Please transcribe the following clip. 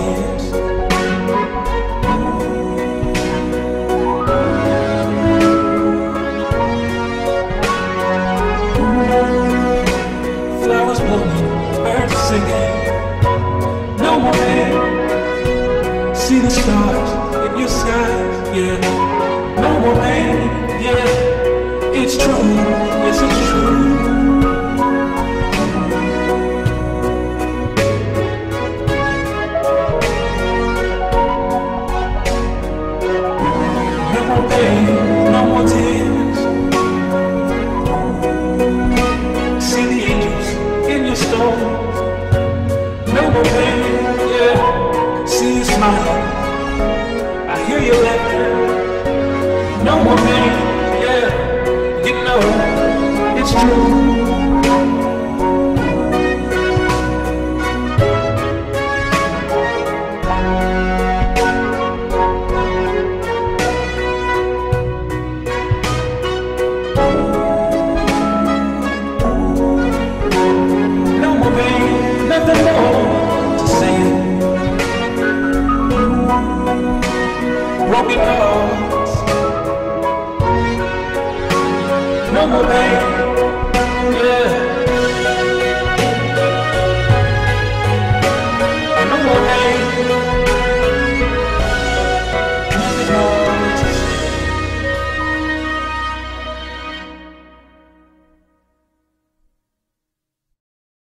tears. Flowers blooming, birds singing. No more pain. See the stars in your skies, yeah. No more pain, yeah. It's true, yes it's true. No more pain, no more tears. See the angels in your storm. No more pain, yeah. See you smile, I hear you laughing. No more pain, yeah. You know it's true. No more pain, nothing more to say. Broken hearts. No more pain.